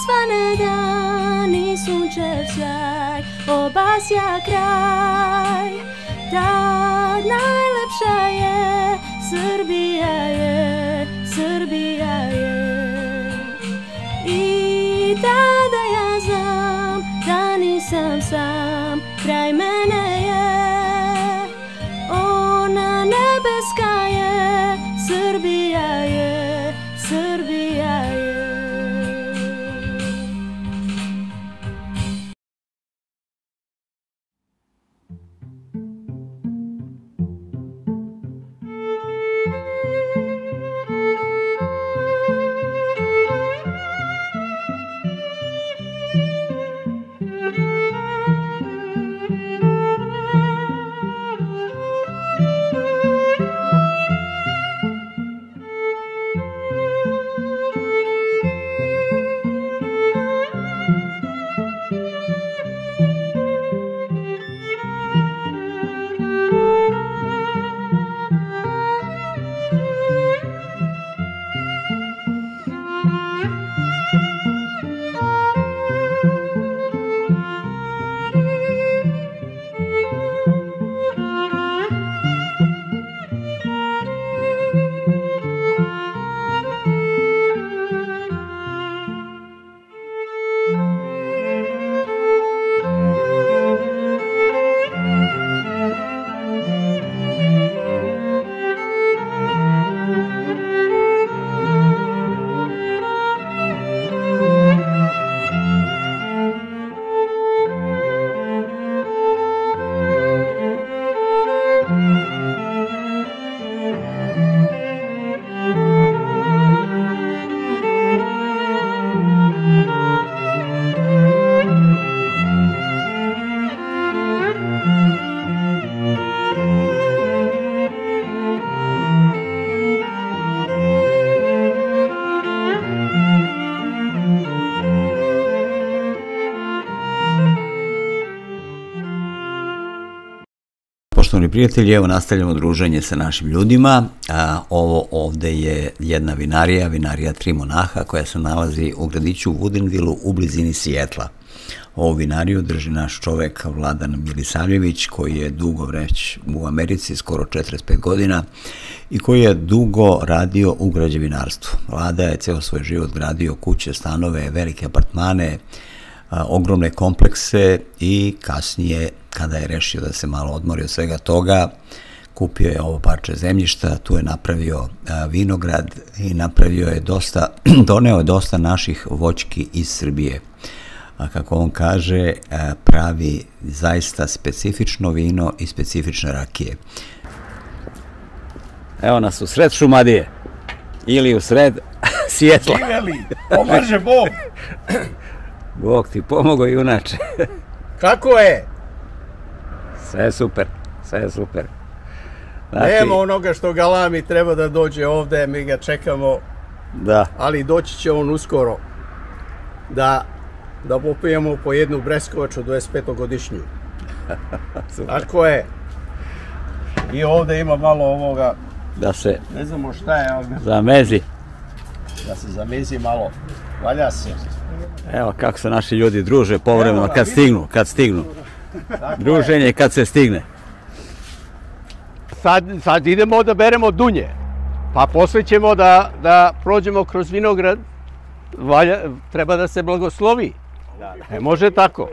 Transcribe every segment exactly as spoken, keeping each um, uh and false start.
svane dani sunčev sjaj obasja kraj. Tad najlepša je, Srbija je, Srbija je. I tada ja znam da nisam sam, kraj mene je. Ona nebeska je, Srbija je, Srbija je. Poštovani prijatelji, evo nastavljamo druženje sa našim ljudima. A, ovo ovde je jedna vinarija, vinarija Tri monaha, koja se nalazi u gradiću Woodinvillu u blizini Sijetla. Ovu vinariju drži naš čovek Vladan Milisavljević, koji je dugo već u Americi, skoro četrdeset pet godina, i koji je dugo radio u građevinarstvu. Vlada je ceo svoj život gradio kuće, stanove, velike apartmane, a, ogromne komplekse i kasnije, kada je rešio da se malo odmori od svega toga, kupio je ovo parče zemljišta, tu je napravio vinograd i napravio je dosta, doneo je dosta naših voćki iz Srbije. A kako on kaže, pravi zaista specifično vino i specifične rakije. Evo nas u sred Šumadije ili u sred Sijetla. Živeli, pomaže Bog. Bog ti pomogao, junače. Kako je? Sve je super, sve je super. Znači, nema onoga što galami, treba da dođe ovde, mi ga čekamo. Da. Ali doći će on uskoro da, da popijemo po jednu Breskovaču dvadeset petogodišnju. Tako je. I ovde ima malo ovoga, da se ne znamo šta je, ali zamezi. Da se zamezi malo. Valja se. Evo kako se naši ljudi druže povremeno kad stignu, kad stignu. Druženje kad se stigne. Sad, sad idemo da beremo dunje, pa posle ćemo da, da prođemo kroz vinograd, valja, treba da se blagoslovi. Ne može tako.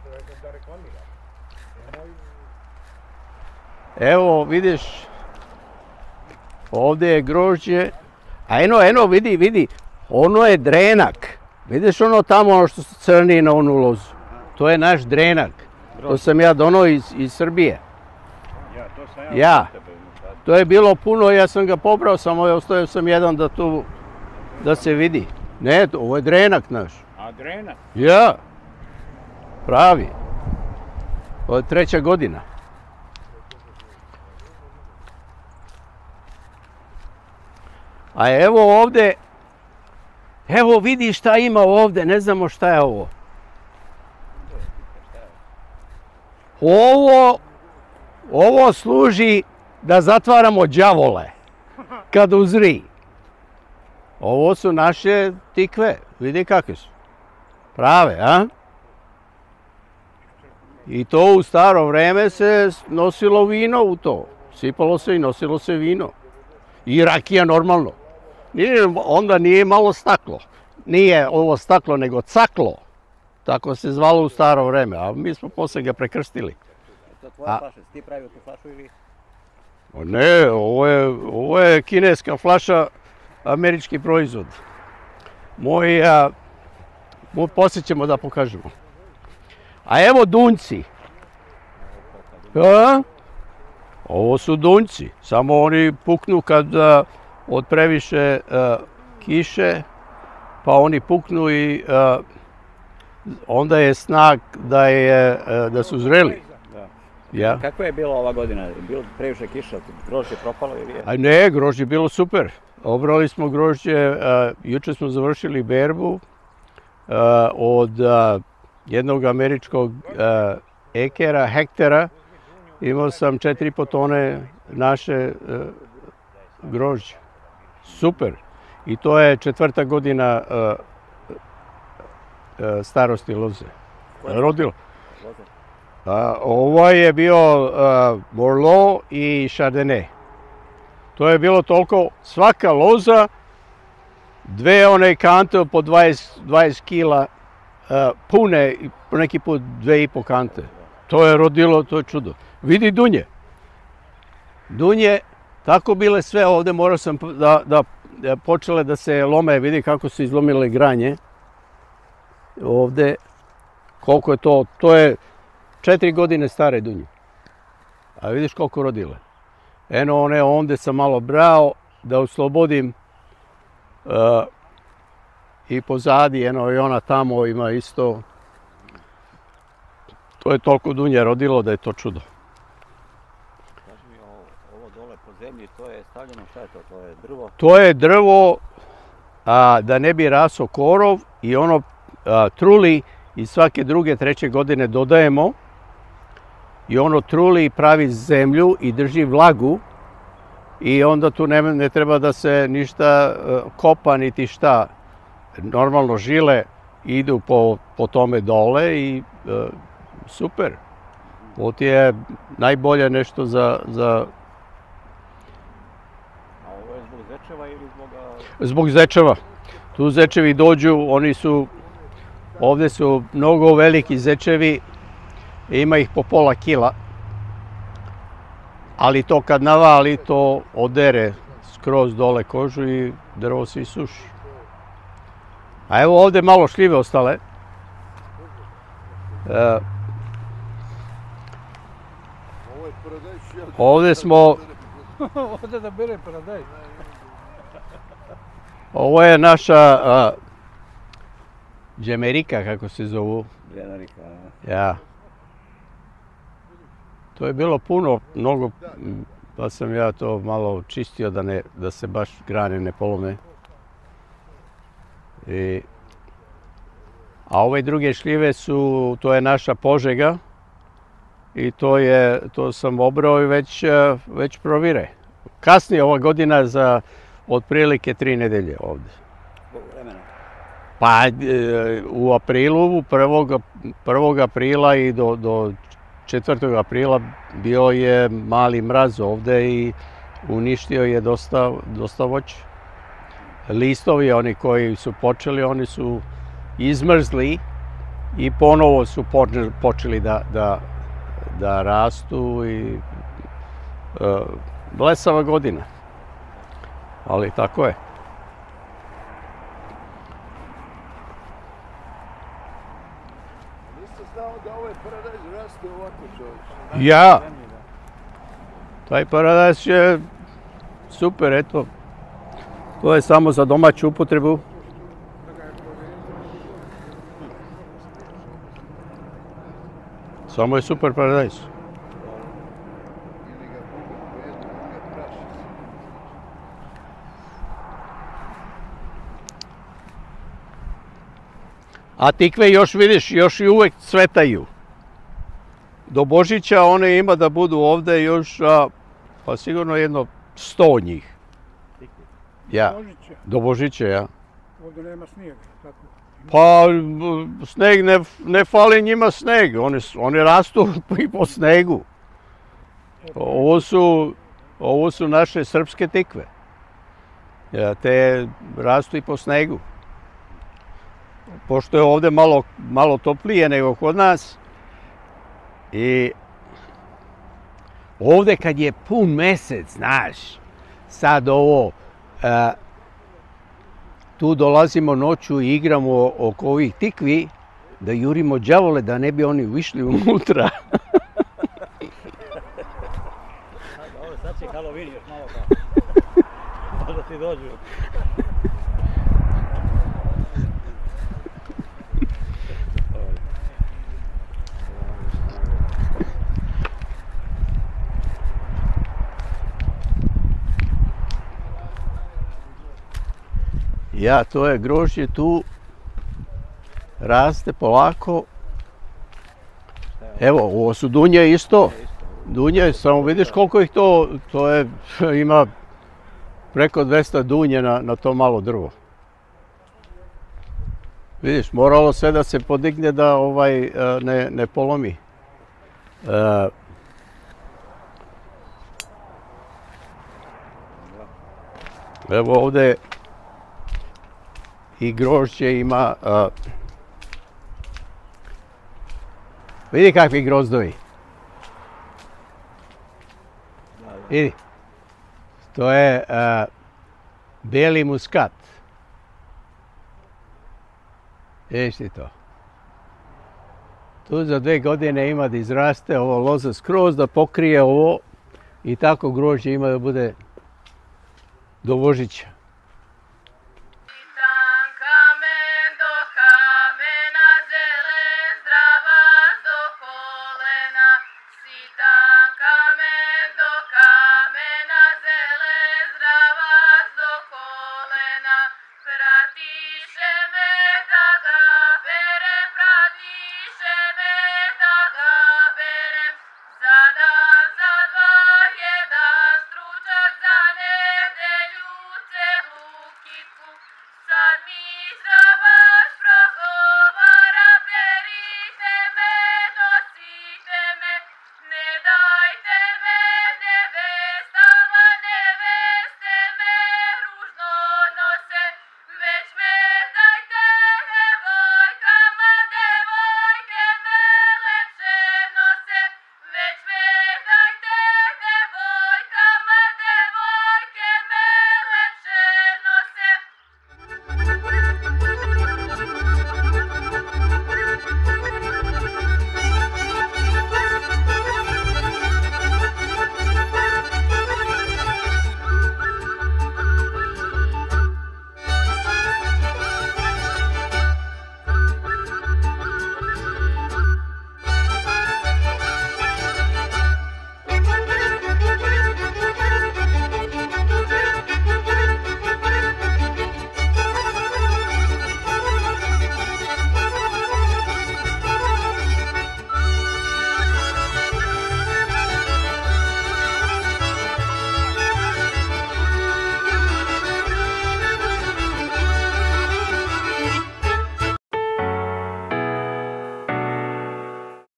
Evo vidiš, ovde je grožđe, a eno, eno, vidi, vidi, ono je drenak. Vidiš ono tamo, ono što se crni na onu lozu, to je naš drenak. To sam ja donao iz, iz Srbije. Ja, to sam ja. Ja. To je bilo puno, ja sam ga pobrao, samo ostavio sam jedan da tu, da se vidi. Ne, ovo je drenak naš. A drenak? Ja. Pravi. Ovo je treća godina. A evo ovde, evo vidi šta ima ovde, ne znamo šta je ovo. Ovo, ovo služi da zatvaramo đavole kad uzri. Ovo su naše tikve, vidi kakve su. Prave, a? I to u staro vreme se nosilo vino u to. Sipalo se i nosilo se vino. I rakija normalno. Nije, onda nije malo staklo. Nije ovo staklo, nego caklo. Tako se zvalo u staro vreme, a mi smo posle ga prekrstili. To tvoja flaša, ti pravio tu flašu ili? Ne, ovo je, ovo je kineska flaša, američki proizvod. Moj, a, moj poslije ćemo da pokažemo. A evo dunjci. A? Ovo su dunjci, samo oni puknu kad a, od previše a, kiše, pa oni puknu i a, onda je znak da, je, a, da su zreli. Ja. Kako je bilo ova godina? Bilo previše kiša, grožđe propalo ili je? A ne, grožđe je bilo super. Obrali smo grožđe, uh, juče smo završili berbu uh, od uh, jednog američkog uh, ekera, hektara. Imao sam četiri i po tone naše uh, grožđe. Super. I to je četvrta godina uh, uh, starosti loze. Rodilo. Uh, ovo je bio uh, Merlot i Chardonnay. To je bilo toliko, svaka loza, dve one kante po dvadeset, dvadeset kila uh, pune, neki put dve i po kante. To je rodilo, to je čudo. Vidi dunje. Dunje, tako bile sve ovde, morao sam da, da, da počele da se lome, vidi kako su izlomile granje. Ovde, koliko je to, to je četiri godine stare dunje. A vidiš koliko rodile. Eno one ovdje sam malo brao da oslobodim uh, i pozadi, eno i ona tamo ima isto. To je toliko dunje rodilo da je to čudo. Kaži mi, ovo, ovo dole po zemlji, to je stavljeno, šta je to? To je drvo? To je drvo a, da ne bi raso korov i ono a, truli i svake druge, treće godine dodajemo. I ono truli i pravi zemlju i drži vlagu i onda tu ne, ne treba da se ništa uh, kopa niti šta. Normalno žile idu po, po tome dole i uh, super. Ovo ti je najbolje nešto za, za... A ovo je zbog zečeva ili zbog... Zbog zečeva. Tu zečevi dođu, oni su... Ovdje su mnogo veliki zečevi. Ima ih po pola kila, ali to kad navali, to odere skroz dole kožu i drvo se isuši. A evo ovdje malo šljive ostale. E, ovdje smo... Ovdje da bere paradaj. Ovo je naša a, džemerika, kako se zovu. Džemerika, ja. To je bilo puno, mnogo, pa sam ja to malo čistio da, ne, da se baš grane ne polome. I, a ove druge šljive su, to je naša Požega i to, je, to sam obrao i već, već provire. Kasnije ova godina za otprilike tri nedelje ovdje. Pa u aprilu, prvog aprila i do, do četvrtog aprila bio je mali mraz ovdje i uništio je dosta, dosta voća. Listovi, oni koji su počeli, oni su izmrzli i ponovo su počeli da, da, da rastu i uh, blesava godina. Ali tako je. Ja, taj paradajz je super, eto. To je samo za domaću upotrebu. Samo je super paradajz. A tikve još vidiš, još i uvek cvetaju. Do Božića one ima da budu ovdje još, a, pa sigurno jedno sto njih. Ja, do Božića, ja. Ovdje nema snijega, tako? Pa sneg ne, ne fali njima sneg, oni, oni rastu i po snegu. Ovo su, ovo su naše srpske tikve. Te rastu i po snegu. Pošto je ovdje malo, malo toplije nego kod nas. I ovdje kad je pun mesec, znaš, sad ovo, a, tu dolazimo noću i igramo oko ovih tikvi, da jurimo đavole da ne bi oni išli unutra. Sad će Halloween još malo kao. Da ti dođu. Ja, to je grožđe tu, raste polako. Evo, ovo su dunje isto. Dunje, samo vidiš koliko ih to, to je, ima preko dvesta dunje na, na to malo drvo. Vidiš, moralo sve da se podigne da ovaj ne, ne polomi. E, evo ovdje i grožđe ima, a, vidi kakvi grozdovi. Vidi, to je a, bijeli muskat. Vidiš ti to. Tu za dve godine ima da izraste ovo loza skroz, da pokrije ovo i tako grožđe ima da bude do Božića.